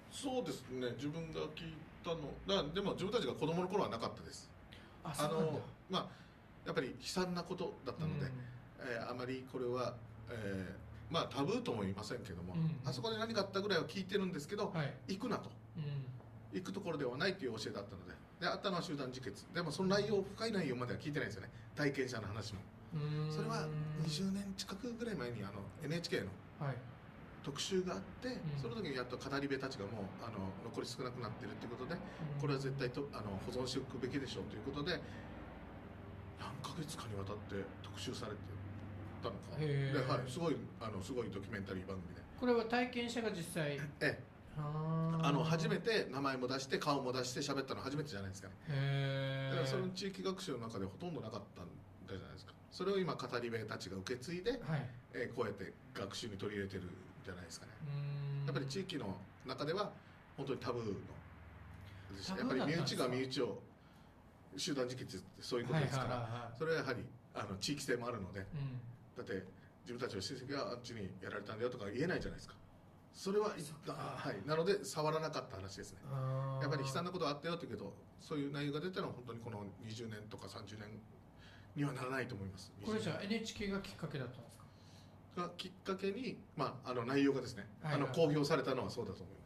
そうですね、自分が聞いたのでも自分たちが子供の頃はなかったです。 そうなんだ。 まあやっぱり悲惨なことだったので、あまりこれは、まあタブーとも言いませんけども、あそこで何があったぐらいは聞いてるんですけど、行くなと、行くところではないという教えだったので、あったのは集団自決でもその内容、深い内容までは聞いてないんですよね、体験者の話も。それは20年近くぐらい前にNHK の特集があって、その時にやっと語り部たちがもう残り少なくなってるということで、これは絶対と保存しておくべきでしょうということで、何ヶ月かにわたって特集されてたのかで、はい、すごいドキュメンタリー番組で。 これは体験者が実際初めて名前も出して顔も出して喋ったの初めてじゃないですかね。だからその地域学習の中でほとんどなかったんじゃないですか。それを今語り部たちが受け継いで、こうやって学習に取り入れてるんじゃないですかね。やっぱり地域の中では本当にタブーの、やっぱり身内が身内を集団自決ってそういうことですから、それはやはり地域性もあるので、だって自分たちの親戚があっちにやられたんだよとか言えないじゃないですか。それはなので触らなかった話ですね。やっぱり悲惨なことがあったよって言うけど、そういう内容が出たのは本当にこの20年とか30年にはならないと思います。 これじゃあ NHK がきっかけだったんですか？ がきっかけに、内容がですね、公表されたのはそうだと思います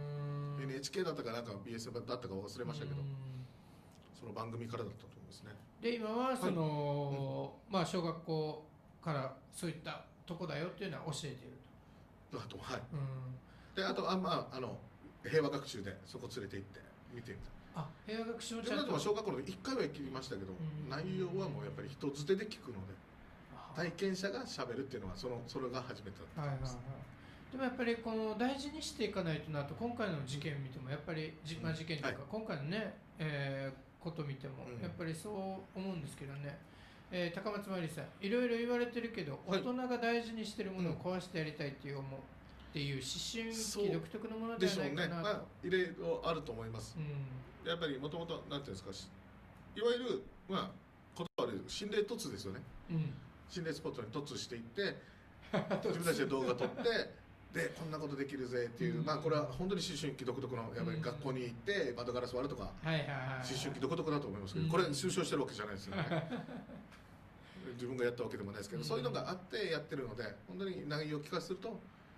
。NHK だったかなんか BS だったか忘れましたけど、その番組からだったと思いますね。 で今はその、小学校からそういったとこだよっていうのは教えていると。 あとであと平和学習でそこ連れて行って見てみた。 平和学習をちゃんと小学校の時1回は行きましたけど、内容はもうやっぱり人づてで聞くので、体験者がしゃべるっていうのはそれが初めてだったんです。 でもやっぱりこの大事にしていかないとなと、今回の事件を見てもやっぱり事件というか、今回のね、ことを見てもやっぱりそう思うんですけどね。高松まりさん、いろいろ言われてるけど、大人が大事にしてるものを壊してやりたいっていう思うっていう思春期独特のものではないかなと。 いろいろあると思います。やっぱりもともとなんていうんですか、いわゆる言葉で心霊突ですよね。心霊スポットに突していって自分たちで動画撮ってでこんなことできるぜっていう、これは本当に思春期独特の、やっぱり学校に行って窓ガラス割るとか、思春期独特だと思いますけど、これ推奨してるわけじゃないですよね。自分がやったわけでもないですけど、そういうのがあってやってるので、本当に内容を聞かせると、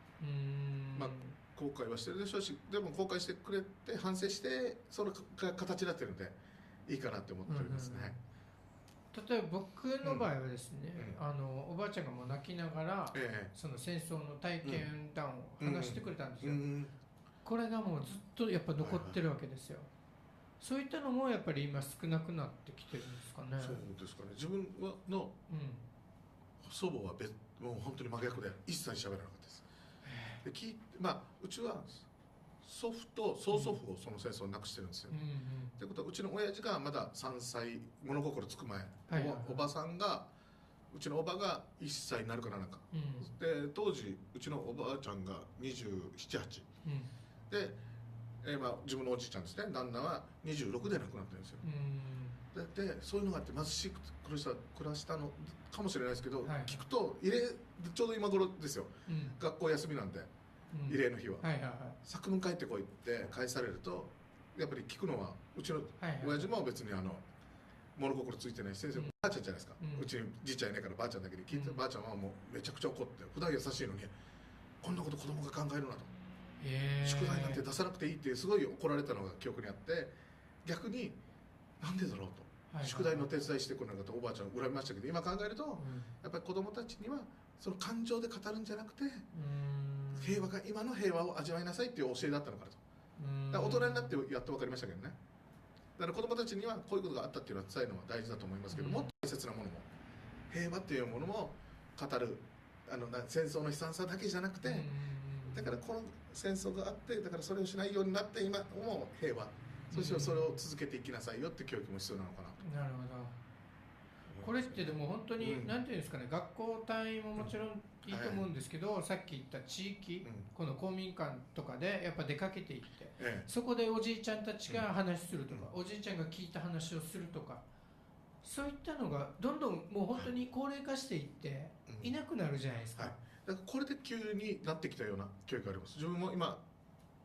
後悔はしてるでしょうし、でも後悔してくれて反省してその形になってるのでいいかなって思っておりますね。 例えば僕の場合はですね、おばあちゃんがもう泣きながら、その戦争の体験談を話してくれたんですよ。これがもうずっとやっぱ残ってるわけですよ。そういったのもやっぱり今少なくなってきてるんですかね。 そうですかね。自分の祖母はもう本当に真逆で一切喋らなかったです。でうちは祖父と曽祖父をその戦争を亡くしてるんですよ。ということはうちの親父がまだ3歳物心つく前、おばさんがうちのおばが1歳になるからなんか、で当時うちのおばあちゃんが27、8、で、自分のおじいちゃんですね、旦那は26で亡くなってるんですよ。でそういうのがあって貧しく暮らしたのかもしれないですけど、聞くとちょうど今頃ですよ、学校休みなんで慰霊の日は、作文書いてこいって返されると、やっぱり聞くのはうちの親父も別に物心ついてないし、先生ばあちゃんじゃないですか、うちにじいちゃんいないからばあちゃんだけで聞いて、ばあちゃんはもうめちゃくちゃ怒って、普段優しいのにこんなこと子供が考えるなと、宿題なんて出さなくていいってすごい怒られたのが記憶にあって、逆になんでだろうと、宿題の手伝いしてこなかったおばあちゃん恨みましたけど、今考えると、やっぱり子供たちにはその感情で語るんじゃなくて、今の平和を味わいなさいっていう教えだったのかなと。大人になってやっと分かりましたけどね。だから子供たちにはこういうことがあったっていうのは伝えるのは大事だと思いますけど、もっと大切なものも、平和っていうものも語る、戦争の悲惨さだけじゃなくて、だからこの戦争があって、だからそれをしないようになって今も平和、そしてそれを続けていきなさいよって教育も必要なのかなと。 なるほど。これってでも本当に、なんていうんですかね、学校単位ももちろんいいと思うんですけど、さっき言った地域、この公民館とかでやっぱ出かけていって、そこでおじいちゃんたちが話するとか、おじいちゃんが聞いた話をするとか、そういったのがどんどんもう本当に高齢化していっていなくなるじゃないですか。 だからこれで急になってきたような教育があります。自分も今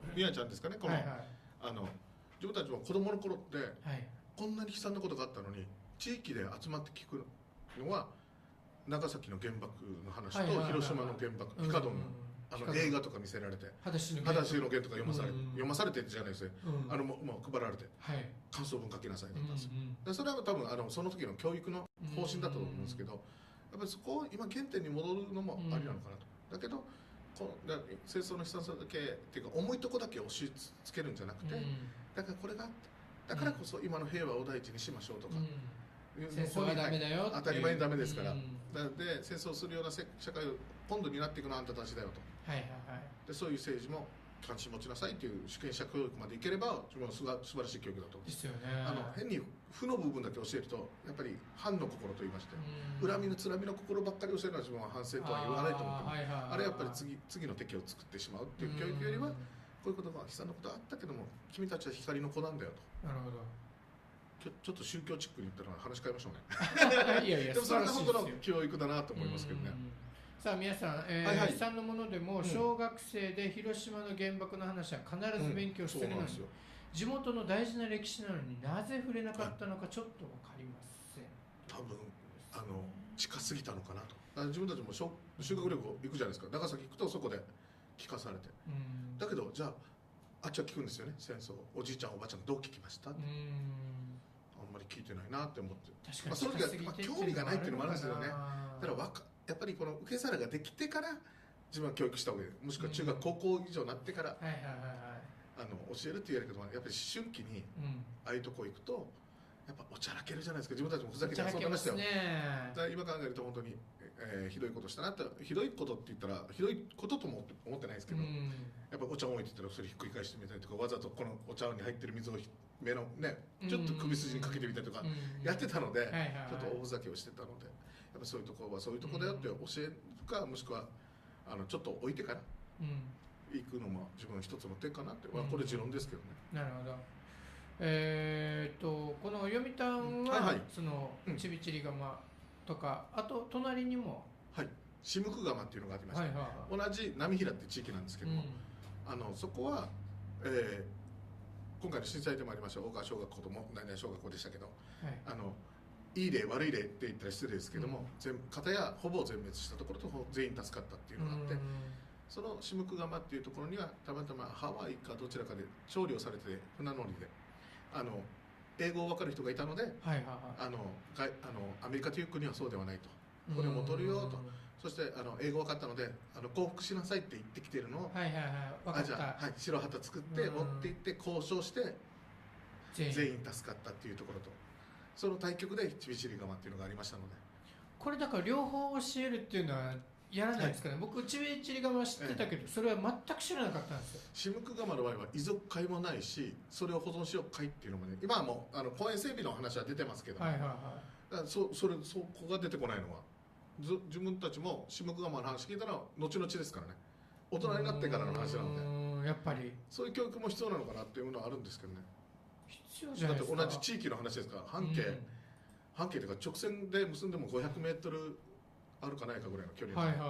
宮ちゃんですかね、この、 はいはい、 自分たちも子供の頃って、 はい、 こんなに悲惨なことがあったのに地域で集まって聞くのは長崎の原爆の話と広島の原爆、ピカドンの映画とか見せられて、裸足の弦とか読まされてじゃないですよ、もう配られて、 はい、 感想文書きなさいとか、それは多分その時の教育の方針だと思うんですけど、やっぱりそこを今原点に戻るのもありなのかなと。だけど戦争の悲惨さだけっていうか重いとこだけ押しつけるんじゃなくて、だからこれがあって、だからこそ今の平和を第一にしましょうとか、 戦争はダメだよ、 当たり前にダメですから、で戦争するような社会を今度になっていくのはあんたたちだよと、でそういう政治も関心持ちなさいという主権者教育までいければ自分は素晴らしい教育だと思う。 ですよね。 変に負の部分だけ教えるとやっぱり反の心と言いまして、恨みのつらみの心ばっかり教えるのは自分は反省とは言わないと思って、あれやっぱり次の敵を作ってしまうっていう教育よりは、こういうことが悲惨なことあったけども君たちは光の子なんだよと。 なるほど。 ちょっと宗教チックに言ったら話変えましょうね。 いやいや、 でもそれが本当の教育だなと思いますけどね。 さあ皆さん、悲惨のものでも小学生で広島の原爆の話は必ず勉強してるのに、地元の大事な歴史なのになぜ触れなかったのかちょっと分かりません。 多分近すぎたのかなと。自分たちも修学旅行行くじゃないですか。長崎行くとそこで聞かされて、だけどじゃああっちは聞くんですよね、戦争。おじいちゃんおばあちゃんどう聞きました？あんまり聞いてないなって思って、その時は興味がないっていうのもあるんですよね。だからやっぱりこの受け皿ができてから自分は教育した方がいい、もしくは中学高校以上になってから教えるっていうやり方はやっぱり思春期にああいうとこ行くとやっぱおちゃらけるじゃないですか。自分たちもふざけて遊んでましたよ。だから今考えると本当に、ひどいことしたなって。ひどいことって言ったらひどいこととも思ってないですけど、やっぱお茶碗置いてたらそれひっくり返してみたりとか、わざとこのお茶碗に入ってる水を目のねちょっと首筋にかけてみたりとかやってたので、ちょっと大ふざけをしてたので、やっぱそういうところはそういうところだよって教えるか、もしくはちょっと置いてから行くのも自分の一つの手かなって、これ持論ですけどね。 なるほど。この読谷は、そのちびちり釜とか、あと隣にもシムク釜っていうのがありまして、同じ波平っていう地域なんですけども、そこは、今回の震災でもありました大川小学校とも何々小学校でしたけど、いい例悪い例って言ったら失礼ですけども、片やほぼ全滅したところと全員助かったっていうのがあって、そのシムク釜っていうところにはたまたまハワイかどちらかで調理をされて船乗りで英語を分かる人がいたので、アメリカという国はそうではないと、これを戻るよと、そして英語分かったので降伏しなさいって言ってきているのを、じゃあ、白旗作って持って行って交渉して全員助かったっていうところと、その対局でちびちり釜っていうのがありましたので、 これだから両方教えるっていうのはやらないですかね。僕ちびちり釜知ってたけど、それは全く知らなかったんですよ。 シムク釜の場合は遺族会もないし、それを保存しよう会っていうのもね、今はもう公園整備の話は出てますけど、そこが出てこないのは自分たちもシムク釜の話聞いたのは後々ですからね、大人になってからの話なので、 やっぱりそういう教育も必要なのかなっていうのはあるんですけどね。 必要じゃないですか。 だって同じ地域の話ですから、半径というか直線で結んでも500メートルあるかないかぐらいの距離。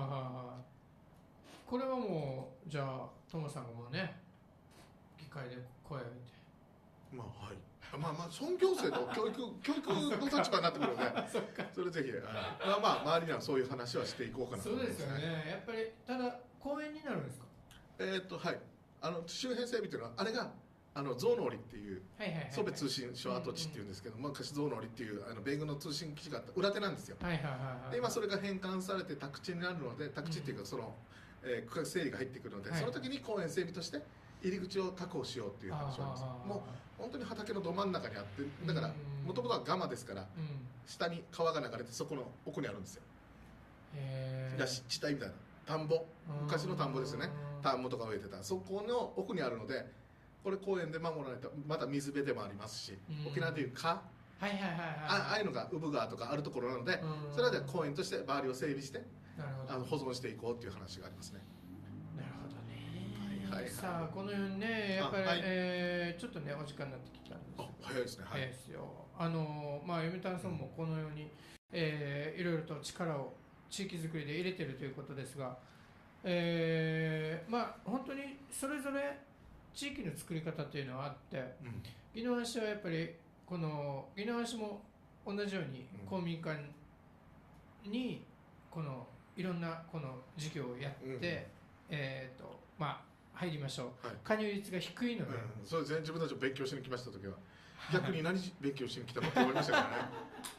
これはもうじゃあトモさんがもうね議会で声を上げて、 まあ尊行政と教育の立場になってくるのでそれぜひ周りにはそういう話はしていこうかなと思います。 そうですよね。やっぱりただ公園になるんですか。 周辺整備というのはあれがゾウノーリっていうソベ通信所跡地っていうんですけど、昔ゾウノーリっていう米軍の通信基地があった裏手なんですよ。で今それが返還されて宅地になるので、宅地っていうかその、区画整理が入ってくるので、その時に公園整備として入り口を確保しようっていう話があります。もう本当に畑のど真ん中にあって、だからもともとはガマですから、下に川が流れてそこの奥にあるんですよ。地帯みたいな田んぼ、昔の田んぼですよね。田んぼとか植えてたそこの奥にあるので、これ公園で守られた、また水辺でもありますし、沖縄でいう川、ああいうのが産川とかあるところなので、それは公園として周りを整備して保存していこうっていう話がありますね。 なるほどね。さあこのようにね、やっぱりちょっとねお時間になってきたんです。 早いですね。 早いですよ。読谷村もこのようにいろいろと力を地域づくりで入れているということですが、本当にそれぞれ地域の作り方というのはあって、 うん宜野湾市はやっぱりこの宜野湾市も同じように公民館にこのいろんなこの事業をやって、まあ入りましょう、加入率が低いので、 そうですね、自分たちを勉強しに来ました時は逆に何勉強しに来たのって思いましたからね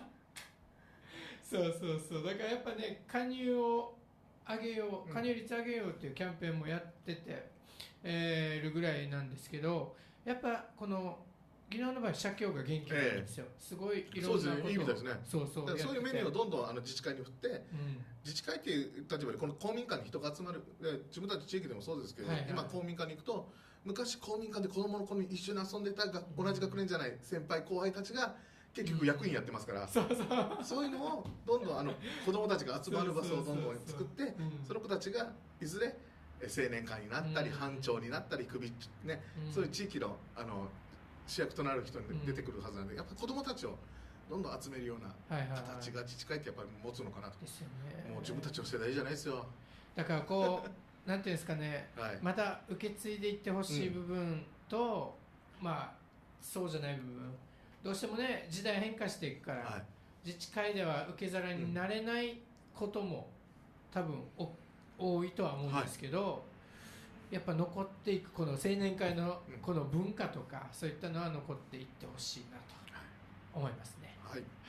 そうだからやっぱね、加入を上げよう、加入率上げようっていうキャンペーンもやってて、るぐらいなんですけど、やっぱこの宜野湾の場合社協が元気なんですよ、すごいいろんなことを、 いい意味ですね。 そういうメニューをどんどん自治会に振って、自治会っていう立場でこの公民館に人が集まる、自分たち地域でもそうですけど、今公民館に行くと、昔公民館で子供の頃に一緒に遊んでた同じ学年じゃない先輩後輩たちが結局役員やってますから、そういうのをどんどん子供たちが集まる場所をどんどん作って、その子たちがいずれ青年会になったり班長になったり首ね、そういう地域の主役となる人に出てくるはずなんで、やっぱ子供たちをどんどん集めるような形が自治会ってやっぱり持つのかなと。 ですよね。 もう自分たちの世代じゃないですよ。 だからこうなんていうんですかね、また受け継いでいってほしい部分と、まあそうじゃない部分、どうしてもね時代変化していくから、自治会では受け皿になれないことも多分多いとは思うんですけど、やっぱ残っていくこの青年会のこの文化とか、そういったのは残っていってほしいなと思いますね。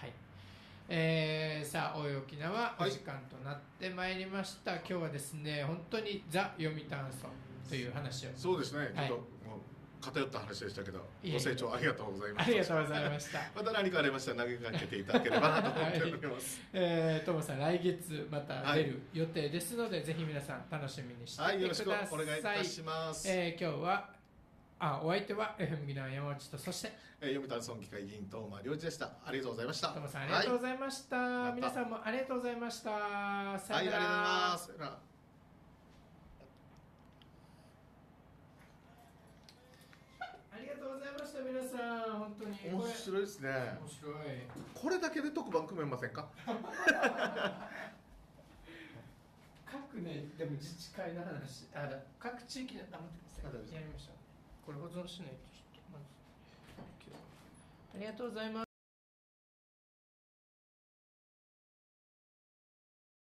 さあ、おい沖縄お時間となってまいりました。今日はですね、本当にザ・読谷村という話を、 そうですね、ちょっともう偏った話でしたけど、ご清聴ありがとうございました。 ありがとうございましたまた何かありましたら投げかけていただければなと思っております。 トモさん、来月また出る予定ですので、ぜひ皆さん楽しみにしていてください。 よろしくお願いいたします。 今日はお相手は FM 宜野湾山内と、そして読谷村議会議員東間良一でした。ありがとうございました。 トモさん、ありがとうございました。皆さんもありがとうございました。さよなら。 ありがとうございます。 ありがとうございました。皆さん、本当に面白いですね。 面白い。 これだけで特番組めませんか？ 各ね、でも自治会の話、各地域の待ってください。やりましょう。これ保存しないとちょっとまず。ありがとうございます。